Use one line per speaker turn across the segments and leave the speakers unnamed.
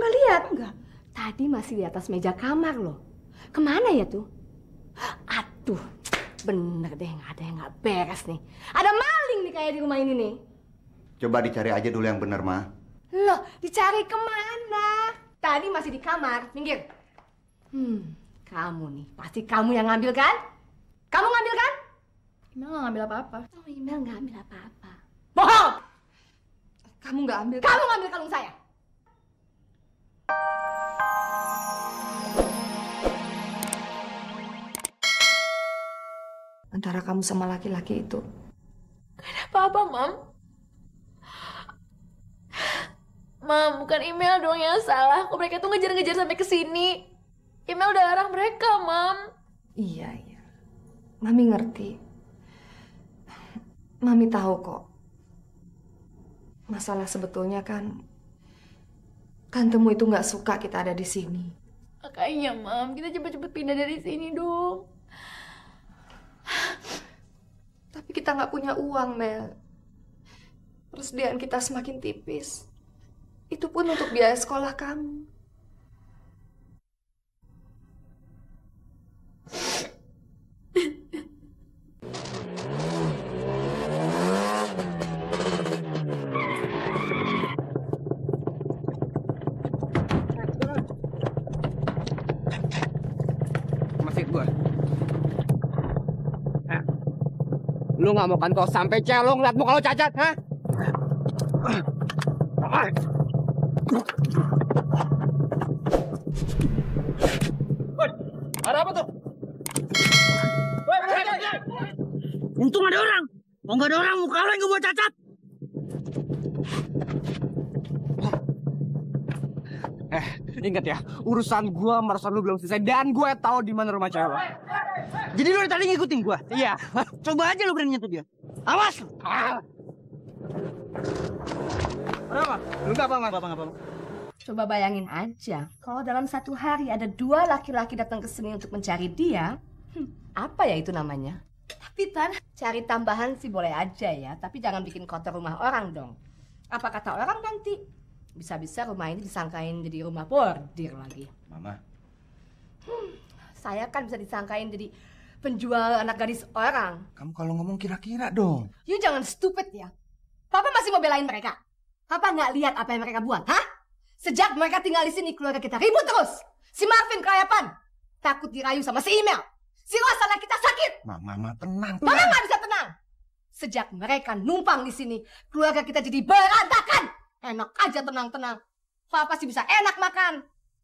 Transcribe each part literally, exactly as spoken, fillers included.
nggak lihat?
Enggak. Tadi masih di atas meja kamar loh. Kemana ya tuh? Aduh, bener deh, nggak ada yang nggak beres nih. Ada maling nih kayak di rumah ini nih.
Coba dicari aja dulu yang bener, Ma.
Loh, dicari kemana? Tadi masih di kamar. Minggir. Hmm, kamu nih, pasti kamu yang ngambil kan? Kamu ngambil kan?
Imel nggak ngambil apa-apa.
Oh, Imel nggak ambil apa-apa. Bohong!
Kamu nggak ambil.
Kamu ngambil kalung saya.
Antara kamu sama laki-laki itu.
Gak ada apa-apa, Mam. Mam, bukan Imel dong yang salah. Kok mereka tuh ngejar-ngejar sampai ke sini. Imel udah larang mereka, Mam.
Iya, iya. Mami ngerti. Mami tahu kok. Masalah sebetulnya kan tantemu itu nggak suka kita ada di sini.
Makanya, Mam, kita cepet-cepet pindah dari sini dong.
Tapi kita nggak punya uang, Mel. Persediaan kita semakin tipis. Itu pun untuk biaya sekolah kamu.
Masih gua. Eh, lu nggak mau kan kau sampai celong liat muka lo cacat, ha?
Ada apa tuh? Untung ada orang. Kalau nggak ada orang, muka lo yang gue buat cacat.
Eh, ingat ya, urusan gua sama urusan lu belum selesai dan gue tahu di mana rumah cewek lo.
Jadi lu dari tadi ngikutin gue?
Iya.
Coba aja lu berani nyentuh dia. Awas!
Ah. Ada apa? Lu nggak apa, nggak apa, nggak apa.
Coba bayangin aja, kalau dalam satu hari ada dua laki-laki datang ke sini untuk mencari dia, hmm, apa ya itu namanya? Tapi Tan, cari tambahan sih boleh aja ya, tapi jangan bikin kotor rumah orang dong. Apa kata orang nanti? Bisa-bisa rumah ini disangkain jadi rumah bordir lagi.
Mama.
Hmm, saya kan bisa disangkain jadi penjual anak gadis orang.
Kamu kalau ngomong kira-kira dong.
You jangan stupid ya. Papa masih mau belain mereka. Papa nggak lihat apa yang mereka buat, hah? Sejak mereka tinggal di sini, keluarga kita ribut terus. Si Marvin kelayapan. Takut dirayu sama si Imel. Si Ros anak kita sakit.
Mama, mama tenang,
tenang. Mama nggak bisa tenang. Sejak mereka numpang di sini, keluarga kita jadi berantakan. Enak aja tenang-tenang. Papa sih bisa enak makan.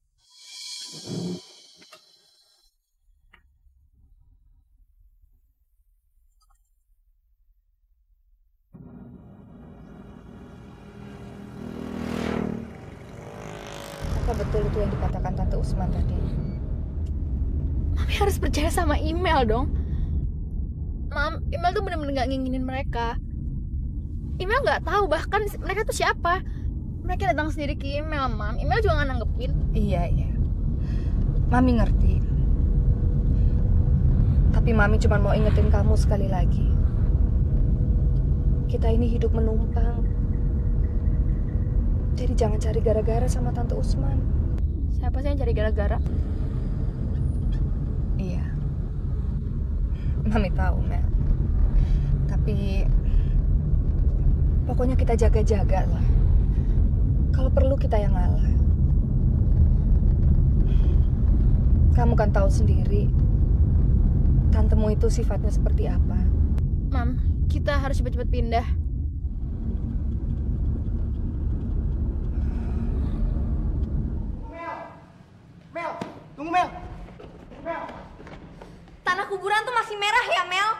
Apa betul itu yang dikatakan Tante Usman tadi?
Mami harus percaya sama Imel dong. Mam, Imel tuh bener-bener gak nginginin mereka. Imel gak tahu bahkan mereka tuh siapa. Mereka datang sendiri ke Imel, Mam. Imel juga gak nanggepin.
Iya, iya. Mami ngerti. Tapi Mami cuma mau ingetin kamu sekali lagi. Kita ini hidup menumpang. Jadi jangan cari gara-gara sama Tante Usman.
Siapa sih yang cari gara-gara?
Iya. Mami tahu, Mel. Tapi pokoknya kita jaga-jaga lah. Kalau perlu kita yang ngalah. Kamu kan tahu sendiri tantemu itu sifatnya seperti apa.
Mam, kita harus cepet-cepet pindah.
Mel, tunggu Mel.
Mel. Tanah kuburan tuh masih merah ya, Mel?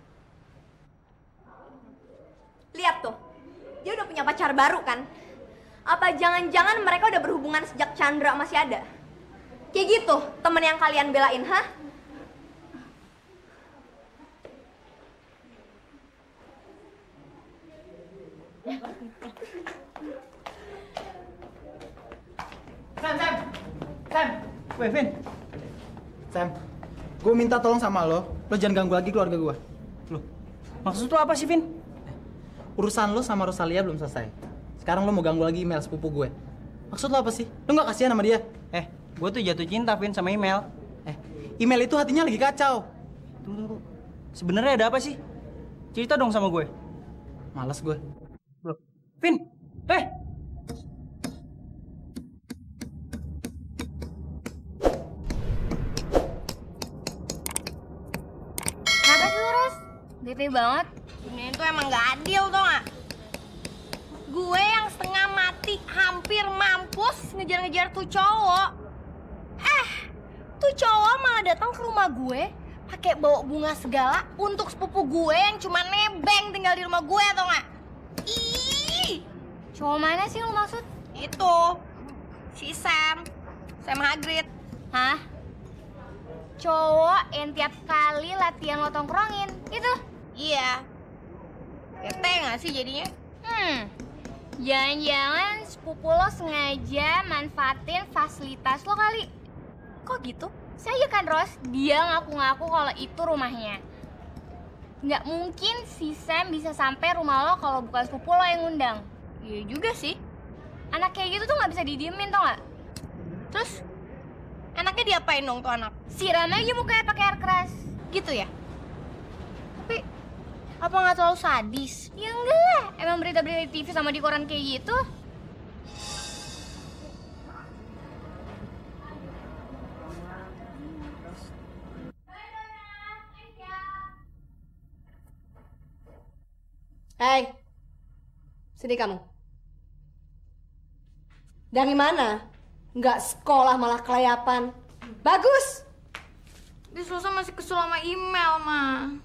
Lihat tuh, dia udah punya pacar baru kan? Apa jangan-jangan mereka udah berhubungan sejak Chandra masih ada? Kayak gitu, temen yang kalian belain, hah?
Sam, Sam, Sam, weh, Vin, Sam, gue minta tolong sama lo, lo jangan ganggu lagi keluarga gue. Lo, maksud lo apa sih, Vin? Urusan lo sama Rosalia belum selesai. Sekarang lo mau ganggu lagi email sepupu gue. Maksud lo apa sih? Lo nggak kasihan sama dia? Eh, gue tuh jatuh cinta, Vin, sama email. Eh, email itu hatinya lagi kacau.
Tunggu, tunggu. Sebenarnya ada apa sih? Cerita dong sama gue.
Males gue.
Bro, Vin, eh!
Kenapa sih terus? Bete banget. Ini tuh emang gak adil tau gak? Gue yang setengah mati hampir mampus ngejar-ngejar tuh cowok. Eh, tuh cowok malah datang ke rumah gue pakai bawa bunga segala untuk sepupu gue yang cuma nebeng tinggal di rumah gue tau gak? Ih, cowok mana sih lo maksud? Itu, si Sam, Sam Hagrid. Hah? Cowok yang tiap kali latihan lo tongkrongin, itu? Iya. Bete gak sih jadinya? Hmm, jangan-jangan sepupu lo sengaja manfaatin fasilitas lo kali. Kok gitu? Saya kan, Ros, dia ngaku-ngaku kalau itu rumahnya. Nggak mungkin si Sam bisa sampai rumah lo kalau bukan sepupu lo yang ngundang. Iya juga sih. Anak kayak gitu tuh nggak bisa didiemin, tau nggak? Terus, anaknya diapain dong tuh anak? Siram aja mukanya pakai air keras. Gitu ya? Tapi, apa nggak terlalu sadis? Ya enggak lah, emang berita-berita di T V sama di koran kayak gitu.
Hei, sini kamu. Dari mana? Nggak sekolah malah kelayapan. Bagus!
Dia selesai masih kesel sama email, Ma.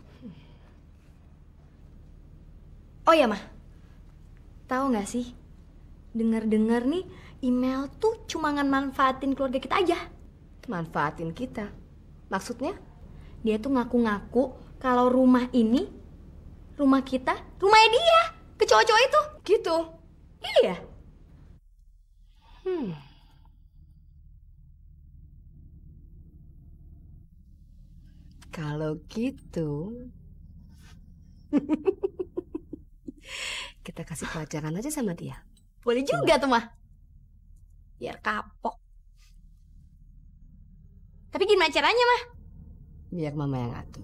Oh ya, Ma. Tahu nggak sih? Dengar-dengar nih, email tuh cuma manfaatin keluarga kita aja.
Manfaatin kita? Maksudnya?
Dia tuh ngaku-ngaku kalau rumah ini, rumah kita, rumahnya dia. Ke cowok-cowok itu.
Gitu?
Iya.
Hmm. Kalau gitu, kita kasih pelajaran aja sama dia.
Boleh juga tuh, Mah. Biar kapok. Tapi gimana caranya, Mah?
Biar mama yang atur.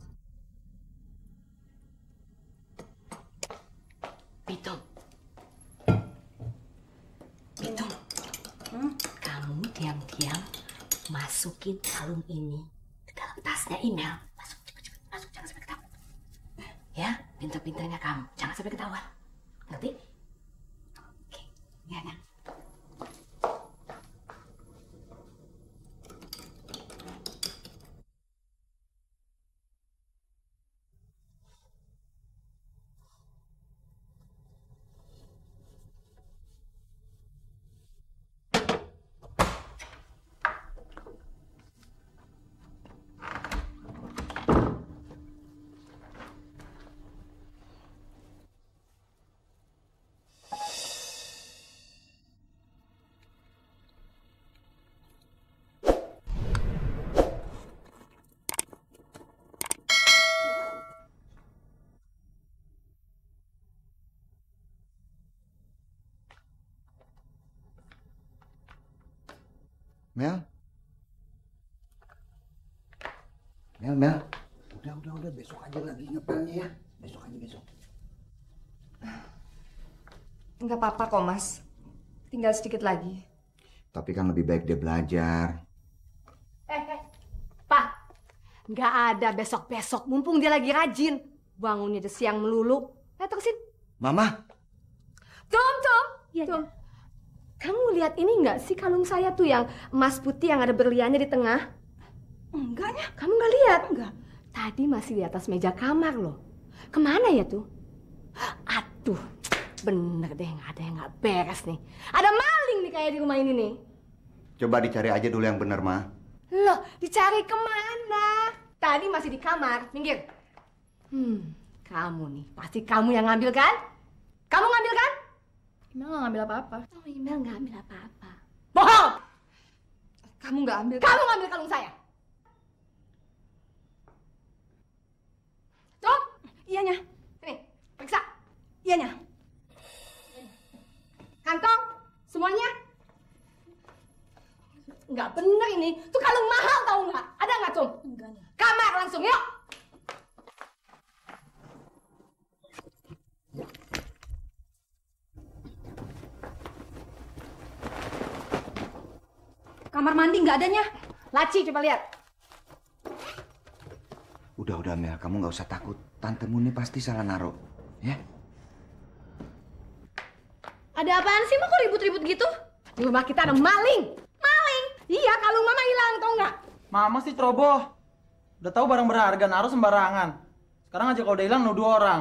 Pitung. Pitung. Hmm? Kamu diam-diam masukin kalung ini ke dalam tasnya email. Masuk, cepet-cepet. Masuk, jangan sampai ketahuan. Ya, pintar-pintarnya kamu. Jangan sampai ketahuan. Ngerti? Oke, ya, ya.
Mel? Mel, Mel. Udah, udah, udah. Besok aja lagi ngepelnya ya. Besok aja, besok.
Enggak apa-apa kok, Mas. Tinggal sedikit lagi.
Tapi kan lebih baik dia belajar.
Eh, eh. Pak. Nggak ada besok-besok. Mumpung dia lagi rajin. Bangunnya udah siang melulu. Eh, terusin.
Mama.
Tom, Tom.
Iya,
Tom. Kamu lihat ini nggak sih kalung saya tuh yang emas putih yang ada berliannya di tengah?
Enggaknya.
Kamu nggak lihat?
Enggak.
Tadi masih di atas meja kamar loh. Kemana ya tuh? Aduh, bener deh nggak ada yang nggak beres nih. Ada maling nih kayak di rumah ini nih.
Coba dicari aja dulu yang bener, Ma.
Loh, dicari kemana? Tadi masih di kamar. Minggir. Hmm, kamu nih. Pasti kamu yang ngambil kan? Kamu ngambil kan?
Email nggak ngambil apa-apa.
Oh, email nggak ambil apa-apa. Bohong!
Kamu nggak ambil.
Kamu ngambil kalung saya. Tuh,
Iyanya.
sini, periksa.
Iyanya.
Kantong, semuanya. bener ini. Tuh kalung mahal tahu nggak? Ada nggak, Cum?
Enggak.
Kamar langsung, yuk.
Kamar mandi nggak adanya.
Laci, coba lihat.
Udah, udah Mel, kamu nggak usah takut. Tantemu ini pasti salah naruh, ya?
Ada apaan sih, Mak? Kok ribut-ribut gitu?
Di rumah kita ada maling. Maling? Iya, kalung Mama hilang, tau nggak?
Mama sih ceroboh. Udah tahu barang berharga naruh sembarangan. Sekarang aja kalau udah hilang nuduh orang.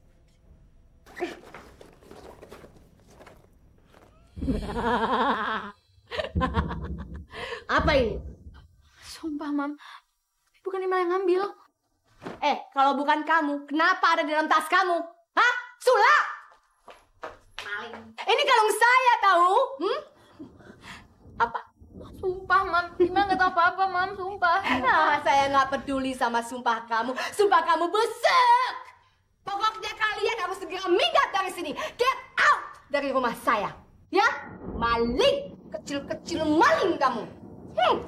Apa ini?
Sumpah, Mam. Bukan Imal yang ngambil.
Eh, kalau bukan kamu, kenapa ada di dalam tas kamu? Hah? Sula? Maling. Ini kalung saya tahu. Hmm? Apa?
Sumpah, Mam. Imal nggak tahu apa-apa, Mam. Sumpah.
Nah, saya nggak peduli sama sumpah kamu. Sumpah kamu busuk. Pokoknya kalian harus segera minggat dari sini. Get out dari rumah saya. Ya? Maling. Kecil-kecil maling kamu. Hmm.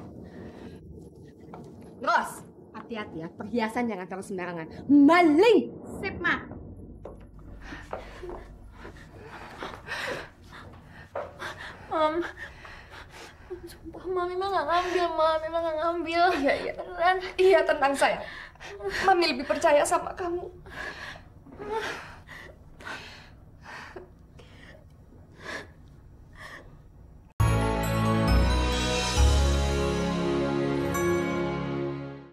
Ros, hati-hati ya. Perhiasan jangan taruh sembarangan. Maling.
Sip, Mak. Mam. Sumpah, Mam. Imal nggak ngambil, Mam. Imal nggak ngambil.
Iya, iya.
Beneran.
Iya, tenang sayang. Mami lebih percaya sama kamu.